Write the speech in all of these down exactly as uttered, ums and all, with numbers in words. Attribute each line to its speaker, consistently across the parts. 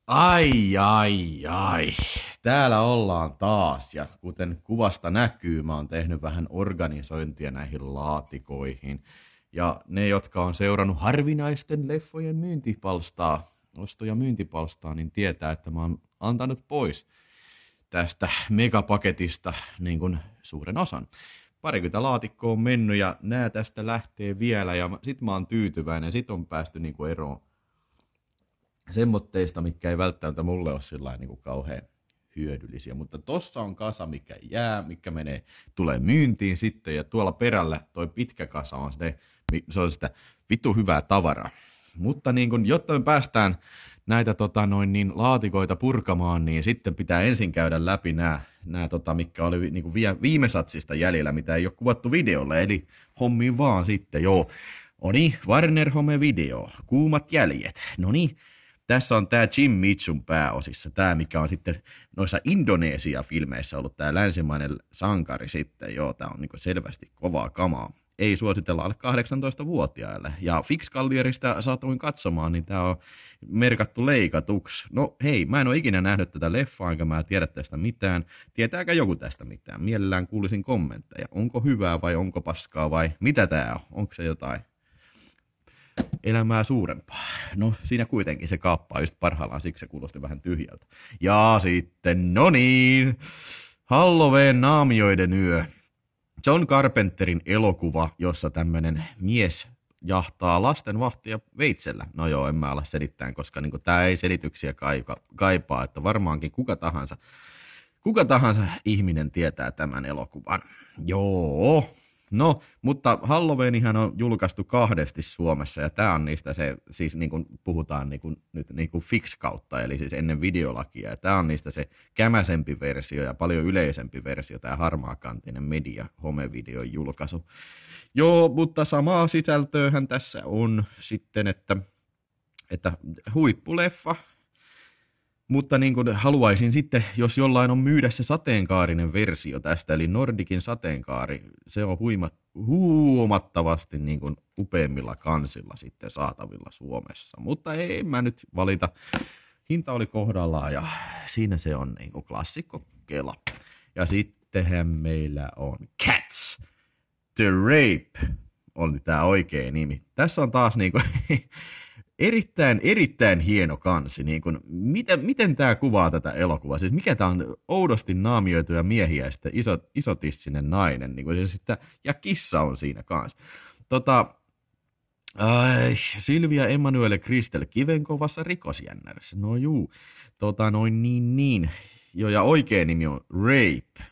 Speaker 1: Ai, ai, ai. Täällä ollaan taas ja kuten kuvasta näkyy, mä oon tehnyt vähän organisointia näihin laatikoihin. Ja ne, jotka on seurannut harvinaisten leffojen myyntipalstaa, osto- ja myyntipalstaa, niin tietää, että mä oon antanut pois tästä megapaketista niin kuin suuren osan. Parikymmentä laatikkoa on mennyt ja nää tästä lähtee vielä ja sit mä oon tyytyväinen. Sit on päästy niin kuin eroon semmoitteista, mitkä ei välttämättä mulle ole sillä niin kuin kauhean hyödyllisiä. Mutta tossa on kasa, mikä jää, mikä menee, tulee myyntiin sitten. Ja tuolla perällä toi pitkä kasa on, se, se on sitä vittu hyvää tavaraa. Mutta niin kun, jotta me päästään näitä tota, noin, niin, laatikoita purkamaan, niin sitten pitää ensin käydä läpi nämä, nämä tota, mitkä oli niin kuin viime satsista jäljellä, mitä ei ole kuvattu videolla. Eli hommiin vaan sitten, joo. Oni, Warner Home Video, kuumat jäljet. No niin. Tässä on tämä Jim Mitchum pääosissa, tämä mikä on sitten noissa Indonesia-filmeissä ollut tämä länsimainen sankari sitten, joo, tämä on niin selvästi kovaa kamaa. Ei suositella alle kahdeksantoista-vuotiaille. Ja Fix-Callierista saatoin katsomaan, niin tämä on merkattu leikatuksi. No hei, mä en ole ikinä nähnyt tätä leffaa, enkä mä tiedä tästä mitään. Tietääkö joku tästä mitään? Mielellään kuulisin kommentteja. Onko hyvää vai onko paskaa vai mitä tää on? Onko se jotain elämää suurempaa? No siinä kuitenkin se kaappaa just parhaillaan, siksi se kuulosti vähän tyhjältä. Ja sitten, no niin, Halloween naamioiden yö. John Carpenterin elokuva, jossa tämmönen mies jahtaa lastenvahtia veitsellä. No joo, en mä ala selittämään, koska niinku tää ei selityksiä kaipa, kaipaa, että varmaankin kuka tahansa, kuka tahansa ihminen tietää tämän elokuvan. Joo. No, mutta Halloweenihan on julkaistu kahdesti Suomessa, ja tämä on niistä se, siis niin kuin puhutaan niin kuin, nyt niin kuin Fix-kautta, eli siis ennen videolakia, ja tämä on niistä se kämäsempi versio ja paljon yleisempi versio, tämä harmaakantinen media homevideon julkaisu. Joo, mutta samaa sisältöähän tässä on sitten, että, että huippuleffa. Mutta niin kuin haluaisin sitten, jos jollain on myydä se sateenkaarinen versio tästä, eli Nordicin sateenkaari, se on huima, huomattavasti niin kuin upeimmilla kansilla sitten saatavilla Suomessa. Mutta ei mä nyt valita. Hinta oli kohdallaan ja siinä se on niin kuin klassikko kela. Ja sittenhän meillä on Cats, The Rape, on tämä oikea nimi. Tässä on taas niin kuin Erittäin, erittäin hieno kansi. Niin kun, miten, miten tämä kuvaa tätä elokuvaa? Siis mikä tämä on oudosti naamioituja miehiä ja sitten iso, isotissinen nainen. Niin kun, siis, että, ja kissa on siinä kanssa. Tota, ai, Silvia Emanuele Kristel kivenkovassa rikosjännärissä. No juu. Tota noin niin niin. Jo, ja oikea nimi on Rape.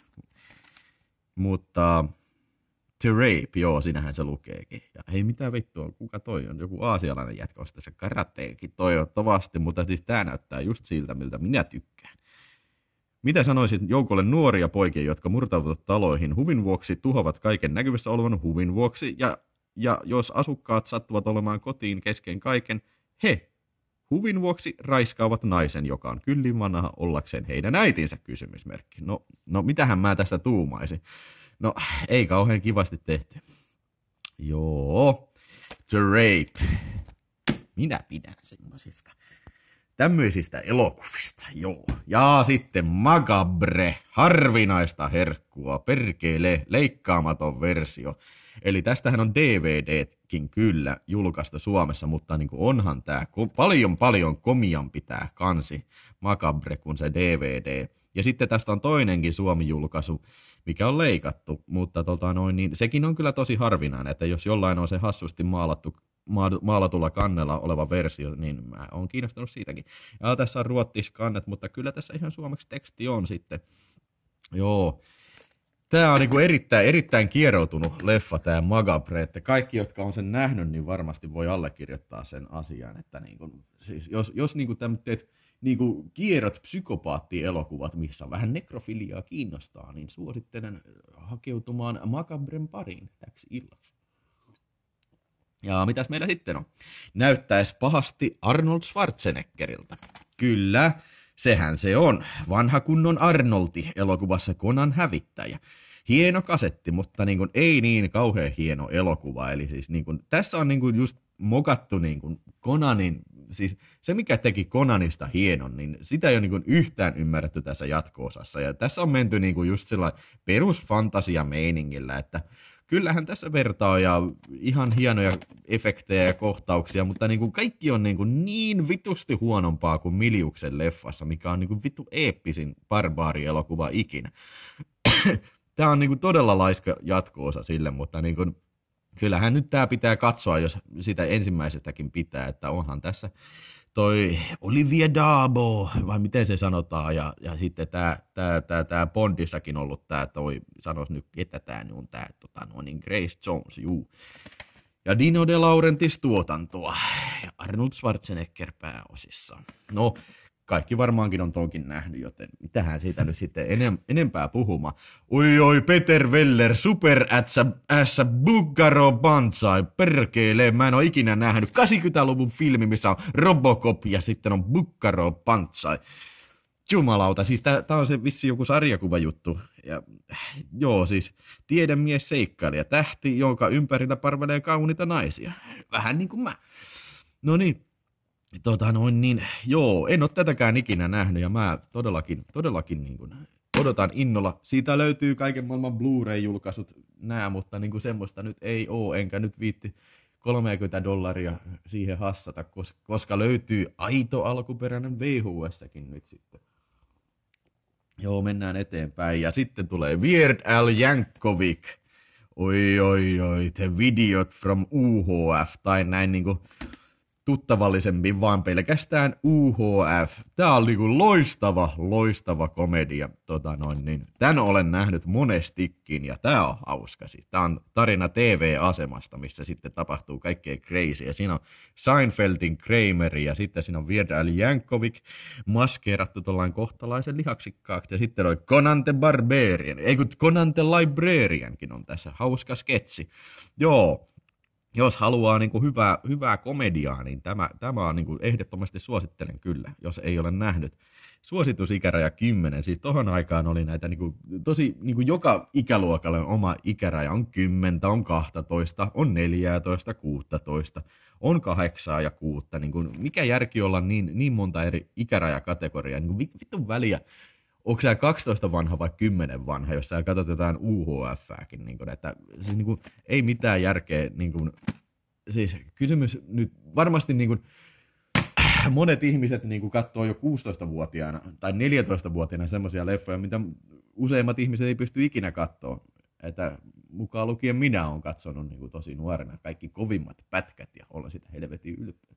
Speaker 1: Mutta The Rape, joo, sinähän se lukeekin. Ja hei, mitä vittua, kuka toi on? Joku aasialainen jätkä on sitten se karateekin toivottavasti, mutta siis tää näyttää just siltä, miltä minä tykkään. Mitä sanoisit joukolle nuoria poikia, jotka murtautuvat taloihin huvin vuoksi, tuhoavat kaiken näkyvissä olevan huvin vuoksi, ja, ja jos asukkaat sattuvat olemaan kotiin kesken kaiken, he huvin vuoksi raiskaavat naisen, joka on kyllin vanha ollakseen heidän äitinsä, kysymysmerkki. No, no mitähän mä tästä tuumaisin? No, ei kauhean kivasti tehty. Joo, The Rape. Minä pidän semmoisista tämmöisistä elokuvista, joo. Ja sitten Macabre, harvinaista herkkua, perkele, leikkaamaton versio. Eli tästähän on D V D:kin kyllä julkaistu Suomessa, mutta niin kuin onhan tämä paljon paljon komiampi tää kansi Macabre kuin se D V D. Ja sitten tästä on toinenkin Suomi-julkaisu, mikä on leikattu, mutta tota noin, niin sekin on kyllä tosi harvinainen, että jos jollain on se hassusti maalattu, maalatulla kannella oleva versio, niin mä oon kiinnostunut siitäkin. Ja tässä on ruottiskannet, mutta kyllä tässä ihan suomeksi teksti on sitten. Joo. Tää on niinku erittäin, erittäin kieroutunut leffa, tää Macabre, että kaikki, jotka on sen nähnyt, niin varmasti voi allekirjoittaa sen asian, että niinku, siis jos, jos niinku tämmöiset niinku kierrot psykopaattielokuvat, missä on vähän nekrofiliaa kiinnostaa, niin suosittelen hakeutumaan Macabren pariin täksi illaksi. Ja mitäs meillä sitten on? Näyttäisi pahasti Arnold Schwarzeneggeriltä. Kyllä, sehän se on. Vanha kunnon Arnoldi elokuvassa Konan hävittäjä. Hieno kasetti, mutta niin kuin ei niin kauhean hieno elokuva. Eli siis niin kuin, tässä on niin kuin just mokattu niin kuin Conanin, siis se mikä teki Conanista hienon, niin sitä ei ole niin kuin yhtään ymmärretty tässä jatko-osassa. Ja tässä on menty niin kuin just sellainen perusfantasia-meiningillä, että kyllähän tässä vertaa ja ihan hienoja efektejä ja kohtauksia, mutta niin kuin kaikki on niin, kuin niin vitusti huonompaa kuin Miliuksen leffassa, mikä on niin kuin vitu eeppisin barbaarielokuva ikinä. Tämä on niin kuin todella laiska jatko-osa sille, mutta niin kuin, kyllähän nyt tämä pitää katsoa, jos sitä ensimmäisestäkin pitää, että onhan tässä toi Olivia Dabo, vai miten se sanotaan, ja, ja sitten tämä, tämä, tämä, tämä Bondissakin ollut tämä toi, sanois nyt, että tämä on tämä tota, no niin Grace Jones, juu. Ja Dino De Laurentiis tuotantoa, ja Arnold Schwarzenegger pääosissa. No, kaikki varmaankin on tonkin nähnyt, joten mitähän siitä nyt sitten enem, enempää puhumaan. Oi oi, Peter Weller, super ätsä, ässä, Buggaro Banzai, perkele, mä en oo ikinä nähnyt. kahdeksankymmentäluvun filmi, missä on Robocop ja sitten on Buggaro Banzai. Jumalauta, siis tää, tää on se vissi joku sarjakuvajuttu. Ja, joo, siis tiedemies seikkailija, tähti, jonka ympärillä parvelee kauniita naisia. Vähän niin kuin mä. No niin. Tota noin niin, joo, en ole tätäkään ikinä nähnyt ja mä todellakin, todellakin niin kuin odotan innolla. Siitä löytyy kaiken maailman Blu-ray-julkaisut nää, mutta niin kuin semmoista nyt ei oo, enkä nyt viitti kolmekymmentä dollaria siihen hassata, koska löytyy aito alkuperäinen V H S-kin nyt sitten. Joo, mennään eteenpäin ja sitten tulee Weird Al Yankovic. Oi, oi, oi, the videot from U H F, tai näin niinku tuttavallisemmin vaan pelkästään U H F. Tää on niinku loistava, loistava komedia. Tota noin, niin. Tän olen nähnyt monestikin ja tää on hauska. Siis tää on tarina T V-asemasta, missä sitten tapahtuu kaikkea crazy. Ja siinä on Seinfeldin Kramer ja sitten siinä on Weird Al Yankovic maskeerattu tollain kohtalaisen lihaksikkaaksi. Ja sitten on Conan the Barbarian, ei kun Conan the Librariankin on tässä. Hauska sketsi. Joo. Jos haluaa niin kuin hyvää, hyvää komediaa, niin tämä, tämä on niin kuin ehdottomasti suosittelen kyllä, jos ei ole nähnyt. Suositusikäraja kymmenen, siis tohon aikaan oli näitä niin kuin, tosi, niin kuin joka ikäluokalle on oma ikäraja, on kymmenen, on kaksitoista, on neljätoista, kuusitoista, on kahdeksan ja kuutta, niin kuin, mikä järki olla niin, niin monta eri ikärajakategoriaa, niin kuin vitun väliä. Onko sä kaksitoista vanha vai kymmenen vanha, jos sä katsot jotain U H F:ääkin, niin kuin, että siis, niin kuin, ei mitään järkeä, niin kuin, siis kysymys nyt varmasti niin kuin, monet ihmiset niin kuin, katsoo jo kuusitoistavuotiaana tai neljätoistavuotiaana semmoisia leffoja, mitä useimmat ihmiset ei pysty ikinä katsoa, että mukaan lukien minä olen katsonut niin kuin, tosi nuorena kaikki kovimmat pätkät ja olen sitä helvetin ylpeä.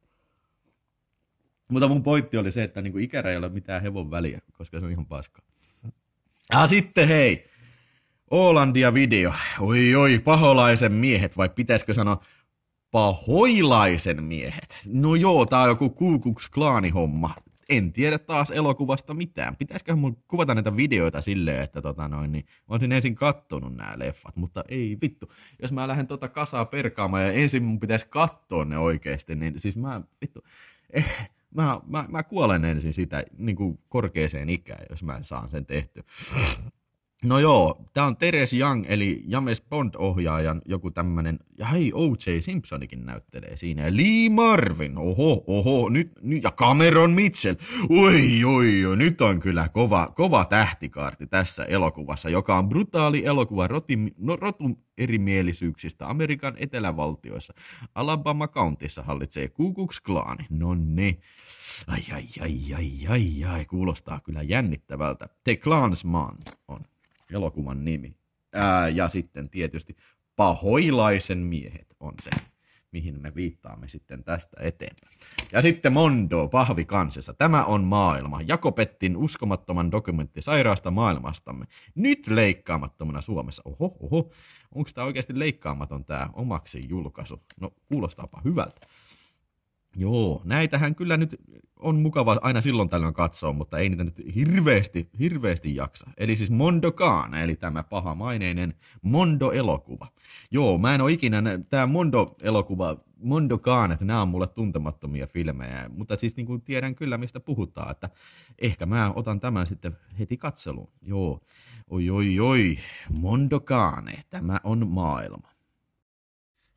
Speaker 1: Mutta mun pointti oli se, että niinku ikäraja ei ole mitään hevon väliä, koska se on ihan paskaa. Ah, sitten hei, Oolandia video. Oi oi, paholaisen miehet, vai pitäisikö sanoa pahoilaisen miehet? No joo, tää on joku Ku Klux Klaani homma. En tiedä taas elokuvasta mitään. Pitäisiköhän mun kuvata näitä videoita silleen, että tota noin, niin mä olisin ensin kattonut nämä leffat, mutta ei vittu. Jos mä lähden tota kasaa perkaamaan ja ensin mun pitäisi katsoa ne oikeesti, niin siis mä vittu... Eh, Mä, mä, mä kuolen ensin sitä niin kuin korkeeseen ikään, jos mä saan sen tehty. No joo, tää on Terence Young, eli James Bond-ohjaajan joku tämmönen, ja hei, O J Simpsonikin näyttelee siinä, ja Lee Marvin, oho, oho, nyt, nyt ja Cameron Mitchell, oi, oi, oi, nyt on kyllä kova, kova tähtikaarti tässä elokuvassa, joka on brutaali elokuva roti, no, rotun erimielisyyksistä Amerikan etelävaltioissa. Alabama Countyssa hallitsee Ku Klux Klaani, no ne. Ai, ai, ai, ai, ai, ai, kuulostaa kyllä jännittävältä. The Klansman on elokuvan nimi. Ää, ja sitten tietysti Pahoilaisen miehet on se, mihin me viittaamme sitten tästä eteenpäin. Ja sitten Mondo, pahvi kansessa. Tämä on maailma. Jakopettin uskomattoman dokumentti sairaasta maailmastamme. Nyt leikkaamattomana Suomessa. Oho, oho. Onko tämä oikeasti leikkaamaton tämä omaksi julkaisu? No, kuulostaapa hyvältä. Joo, näitähän kyllä nyt on mukava aina silloin tällöin katsoa, mutta ei niitä nyt hirveästi, hirveästi jaksa. Eli siis Mondokaan, eli tämä pahamaineinen Mondo-elokuva. Joo, mä en ole ikinä, tämä Mondo-elokuva, Mondokaan, että nämä on mulle tuntemattomia filmejä, mutta siis niin kuin tiedän kyllä mistä puhutaan, että ehkä mä otan tämän sitten heti katseluun. Joo, oi oi oi, Mondokaan, tämä on maailma.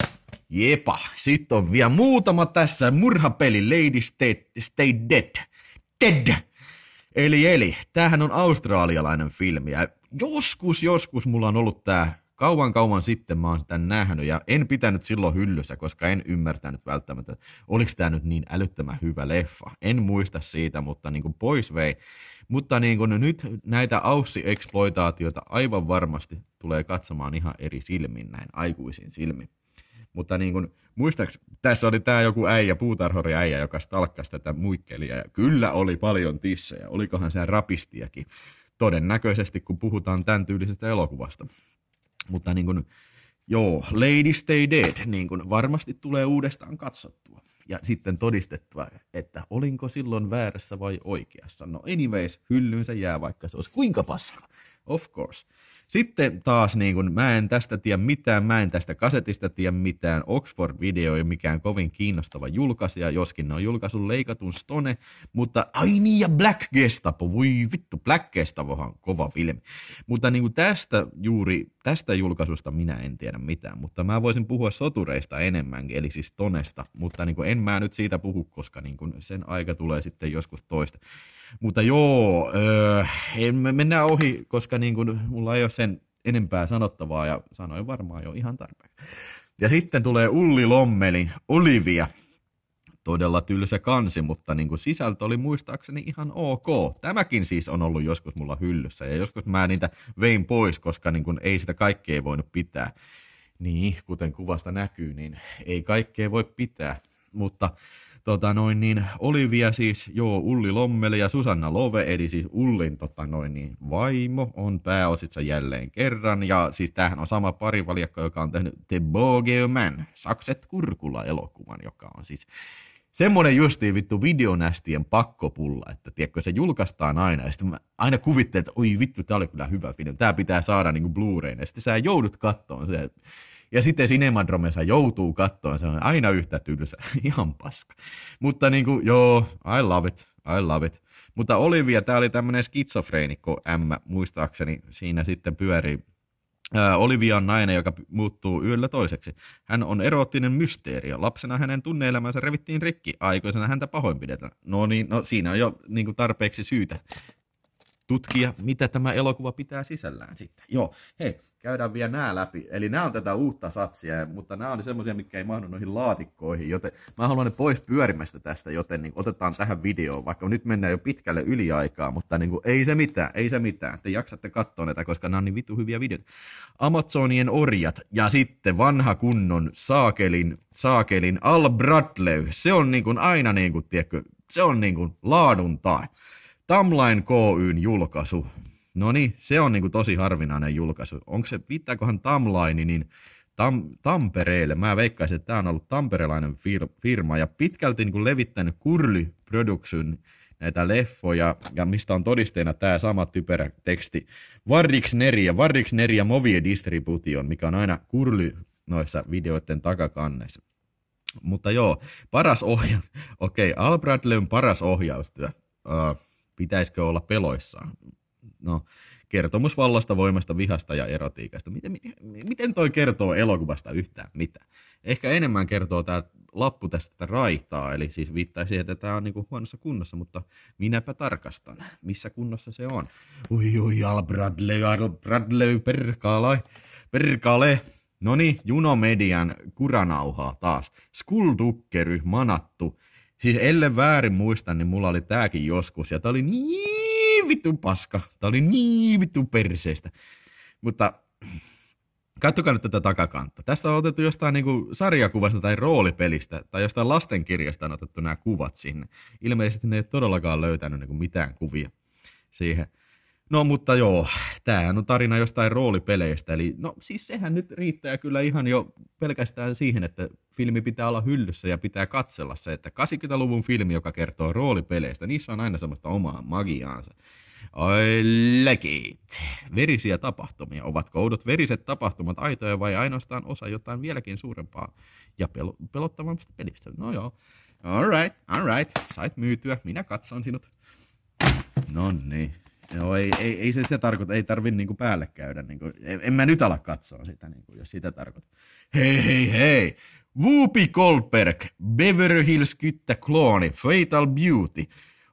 Speaker 1: Jepa, sitten on vielä muutama tässä murhapeli Lady Stay, Stay Dead. Dead! Eli, eli, tämähän on australialainen filmi ja joskus, joskus mulla on ollut tää kauan kauan sitten mä oon sitä nähnyt ja en pitänyt silloin hyllyssä, koska en ymmärtänyt välttämättä, oliko tää nyt niin älyttömän hyvä leffa. En muista siitä, mutta niin kuin pois vei. Mutta niin kuin nyt näitä Aussi-exploitaatioita aivan varmasti tulee katsomaan ihan eri silmin, näin aikuisin silmin. Mutta niin kuin, muistaaks, tässä oli tää joku äijä, puutarhuri äijä, joka stalkkasi tätä muikkelia ja kyllä oli paljon tissejä, olikohan se rapistiakin. Todennäköisesti, kun puhutaan tämän tyylisestä elokuvasta. Mutta niin kuin, joo, Lady Stay Dead, niin kuin varmasti tulee uudestaan katsottua. Ja sitten todistettua, että olinko silloin väärässä vai oikeassa. No anyways, hyllyyn se jää, vaikka se olisi kuinka paska. Of course. Sitten taas, niin kun, mä en tästä tiedä mitään, mä en tästä kasetista tiedä mitään. Oxford Video ei mikään kovin kiinnostava julkaisija, joskin ne on julkaissut leikatun Stone, mutta ai niin, ja Black Gestapo, voi vittu, Black Gestapohan on kova filmi. Mutta niin kun tästä juuri, tästä julkaisusta minä en tiedä mitään, mutta mä voisin puhua sotureista enemmänkin, eli siis Stonesta, mutta niin kun en mä nyt siitä puhu, koska niin kun sen aika tulee sitten joskus toista. Mutta joo, öö, me mennään ohi, koska niin kun mulla ei ole sen enempää sanottavaa ja sanoin varmaan jo ihan tarpeeksi. Ja sitten tulee Ulli Lommelin Olivia. Todella tylsä kansi, mutta niin kun sisältö oli muistaakseni ihan ok. Tämäkin siis on ollut joskus mulla hyllyssä ja joskus mä niitä vein pois, koska niin kun ei sitä kaikkea voinut pitää. Niin, kuten kuvasta näkyy, niin ei kaikkea voi pitää, mutta... Tota noin niin, Olivia siis, joo, Ulli Lommeli ja Susanna Love, eli siis Ullin tota noin niin, vaimo on pääosissa jälleen kerran. Ja siis tämähän on sama parivaljakko, joka on tehnyt The Bogeyman, Sakset Kurkula-elokuvan, joka on siis semmonen justiin vittu videonästien pakkopulla, että tiedätkö, se julkaistaan aina. Ja sitten mä aina kuvittelen, että oi vittu, tää oli kyllä hyvä video, tää pitää saada niinku Blu-rayn. Ja sitten sä joudut kattoon se. Ja sitten Cinemadromessa joutuu kattoon, se on aina yhtä tylsä, ihan paska. Mutta niinku, joo, I love it, I love it. Mutta Olivia, tää oli tämmönen skitsofreenikko ämmä, muistaakseni, siinä sitten pyörii. Ää, Olivia on nainen, joka muuttuu yöllä toiseksi. Hän on eroottinen mysteerio. Lapsena hänen tunne-elämänsä revittiin rikki, aikuisena häntä pahoinpidetään. No niin, no siinä on jo niinku tarpeeksi syytä tutkia, mitä tämä elokuva pitää sisällään sitten. Joo, hei, käydään vielä nämä läpi. Eli nämä on tätä uutta satsia, mutta nämä on semmoisia, mitkä ei mahdu noihin laatikkoihin, joten mä haluan ne pois pyörimästä tästä, joten niin otetaan tähän videoon, vaikka nyt mennään jo pitkälle yliaikaa, mutta niin kuin, ei se mitään, ei se mitään. Te jaksatte katsoa näitä, koska nämä on niin vittu hyviä videoita. Amazonien orjat ja sitten vanha kunnon saakelin, saakelin Al Bradley. Se on niin kuin aina niin kuin, tiedätkö, se on niin kuin laadun tae. Tamline K Y:n julkaisu. No niin, se on niinku tosi harvinainen julkaisu. Onko se, viittaakohan Tamline, niin Tam, Tampereelle. Mä veikkaisin, että tää on ollut tamperelainen fir, firma ja pitkälti niinku levittänyt Kurly Production näitä leffoja, ja mistä on todisteena tää sama typerä teksti. Varriks Neria, Varriks Neria Movie Distribution, mikä on aina Kurly noissa videoiden takakannessa. Mutta joo, paras ohjaus. Okei, okay, Al Bradleyn paras ohjaustyö. Uh, Pitäisikö olla peloissaan? No, kertomus vallasta, voimasta, vihasta ja erotiikasta. Miten, miten, miten toi kertoo elokuvasta yhtään mitään? Ehkä enemmän kertoo tää lappu tästä raitaa, eli siis viittaa siihen, että tää on niinku huonossa kunnossa, mutta minäpä tarkastan, missä kunnossa se on. Ui, ui, Al Bradley, Al Bradley, perkale, perkale. Noniin, Junomedian kuranauhaa taas. Skuldukkery, manattu. Siis ellen väärin muista, niin mulla oli tääkin joskus, ja tää oli niin vittu paska. Tää oli niin vittu perseestä. Mutta katsokaa nyt tätä takakantta. Tästä on otettu jostain niinku sarjakuvasta tai roolipelistä, tai jostain lastenkirjasta on otettu nämä kuvat sinne. Ilmeisesti ne ei todellakaan löytänyt niinku mitään kuvia siihen. No mutta joo, tämähän on tarina jostain roolipeleistä, eli no siis sehän nyt riittää kyllä ihan jo pelkästään siihen, että filmi pitää olla hyllyssä ja pitää katsella se, että kahdeksankymmentäluvun filmi, joka kertoo roolipeleistä, niissä on aina semmoista omaa magiaansa. I like it. Verisiä tapahtumia. Ovatko oudot veriset tapahtumat aitoja vai ainoastaan osa jotain vieläkin suurempaa ja pel- pelottavammasta pelistä? No joo, alright, alright, sait myytyä, minä katson sinut. No niin. Joo, ei, ei, ei se sitä tarkoita, ei tarvi niinku päälle käydä. Niinku, en, en mä nyt ala katsoa sitä, niinku, jos sitä tarkoittaa. Hei, hei, hei! Whoopi Goldberg, Beverly Hills Kyttä-klooni, Fatal Beauty.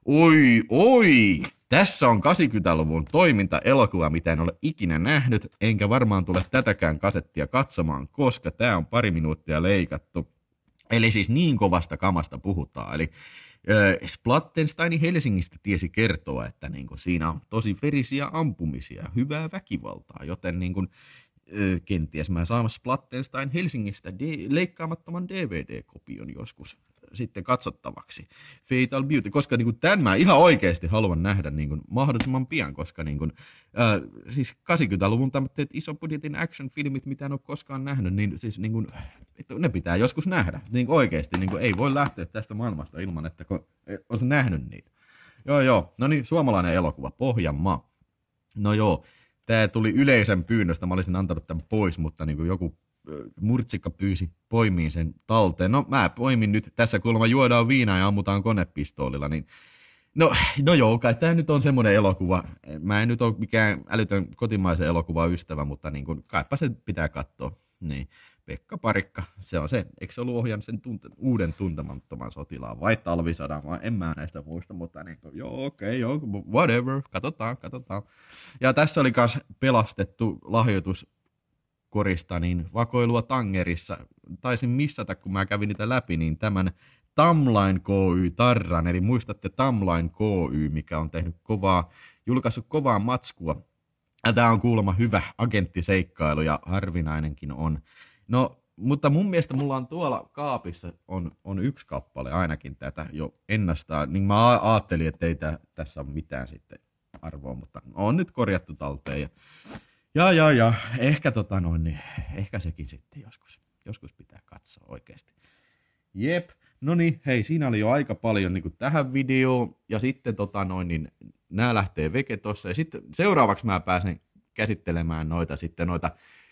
Speaker 1: Oi, oi! Tässä on kahdeksankymmentäluvun toiminta-elokuva, mitä en ole ikinä nähnyt, enkä varmaan tule tätäkään kasettia katsomaan, koska tää on pari minuuttia leikattu. Eli siis niin kovasta kamasta puhutaan. Eli äh, Splattenstein Helsingistä tiesi kertoa, että niin kuin, siinä on tosi verisiä ampumisia, hyvää väkivaltaa, joten niin kuin, äh, kenties mä saan Splattenstein Helsingistä de- leikkaamattoman D V D-kopion joskus sitten katsottavaksi. Fatal Beauty, koska niin kuin, tämän mä ihan oikeasti haluan nähdä niin kuin, mahdollisimman pian, koska niin kuin, äh, siis kahdeksankymmentäluvun tämmöiset ison budjetin action-filmit, mitä en ole koskaan nähnyt, niin siis niin kuin, ne pitää joskus nähdä. Niin kuin, oikeasti niin kuin, ei voi lähteä tästä maailmasta ilman, että olisi nähnyt niitä. Joo, joo. No niin, suomalainen elokuva, Pohjanmaa. No joo, tämä tuli yleisön pyynnöstä, mä olisin antanut tämän pois, mutta niin kuin joku murtsikka pyysi poimiin sen talteen. No mä poimin nyt, tässä kuulemma juodaan viinaa ja ammutaan konepistoolilla, niin no, no joo, kai tämä nyt on semmoinen elokuva. Mä en nyt ole mikään älytön kotimaisen elokuvan ystävä, mutta niin kuin, kaipa se pitää katsoa. Niin, Pekka Parikka, se on se, eikö se ollut ohjannut sen tunte, uuden tuntemattoman sotilaan vai talvisodan, vai en mä näistä muista, mutta niin kuin, joo, okei, okay, joo, whatever, katsotaan, katsotaan. Ja tässä oli myös pelastettu lahjoitus korista, niin vakoilua Tangerissa. Taisin missata, kun mä kävin niitä läpi, niin tämän Tamline K Y-tarran, eli muistatte Tamline K Y, mikä on tehnyt kovaa, julkaissut kovaa matskua. Ja tää on kuulemma hyvä agenttiseikkailu ja harvinainenkin on. No, mutta mun mielestä mulla on tuolla kaapissa on, on yksi kappale ainakin tätä jo ennastaan. Niin mä ajattelin, että ei tä, tässä ole mitään sitten arvoa, mutta on nyt korjattu talteen. Ja Ja, ja, ja, ehkä tota noin, niin, ehkä sekin sitten joskus, joskus pitää katsoa oikeasti. Jep, no niin, hei, siinä oli jo aika paljon niin kuin tähän videoon, ja sitten tota noin, niin nää lähtee veke tossa, ja sitten seuraavaksi mä pääsen käsittelemään noita sitten noita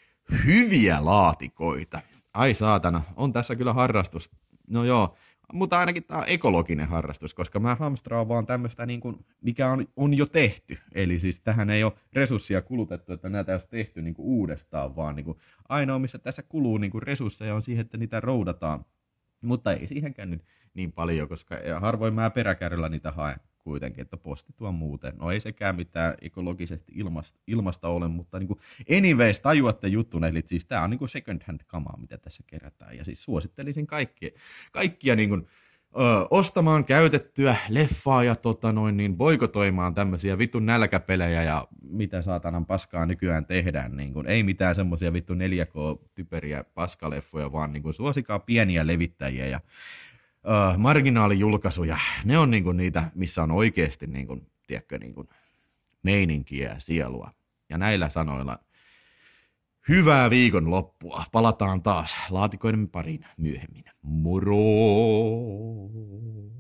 Speaker 1: hyviä laatikoita. Ai saatana, on tässä kyllä harrastus. No joo, mutta ainakin tämä on ekologinen harrastus, koska mä hamstraan vaan tämmöistä, niin kuin, mikä on, on jo tehty. Eli siis tähän ei ole resursseja kulutettu, että näitä olisi tehty niin kuin uudestaan, vaan niin kuin, ainoa, missä tässä kuluu niin kuin resursseja on siihen, että niitä roudataan. Mutta ei siihenkään nyt niin paljon, koska harvoin mä peräkärryllä niitä haen kuitenkin, että postitua muuten. No ei sekään mitään ekologisesti ilmasta, ilmasta ole, mutta niin kuin anyways tajuatte juttun, eli siis tää on niin kuin second hand kamaa, mitä tässä kerätään. Ja siis suosittelisin kaikkia, kaikkia niin kuin, ö, ostamaan käytettyä leffaa ja tota noin, niin boikotoimaan tämmöisiä vitun nälkäpelejä ja mitä saatanan paskaa nykyään tehdään. Niin kuin, ei mitään semmoisia vittu neljä K-typeriä paskaleffoja, vaan niin kuin, suosikaa pieniä levittäjiä ja Uh, marginaalijulkaisuja, ne on niinku niitä, missä on oikeasti niinku, tiedätkö, niinku, meininkiä ja sielua. Ja näillä sanoilla hyvää viikon loppua. Palataan taas laatikoiden pariin myöhemmin. Moro!